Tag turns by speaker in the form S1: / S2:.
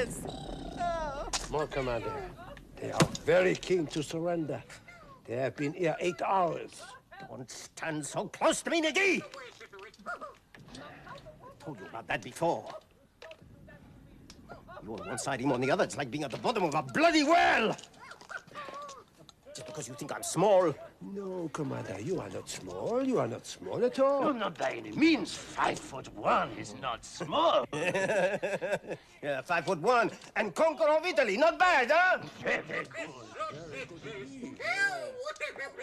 S1: Yes. Oh.
S2: More, Commander. They are very keen to surrender. They have been here 8 hours.
S1: Don't stand so close to me, McGee! I told you about that before. You on one side, him on the other. It's like being at the bottom of a bloody well! Just because you think I'm small.
S2: No, Commander, you are not small. You are not small at all.
S3: You're not by any means. 5'1" is not small.
S1: Yeah, 5'1" and conqueror of Italy. Not bad, huh?
S3: Very good.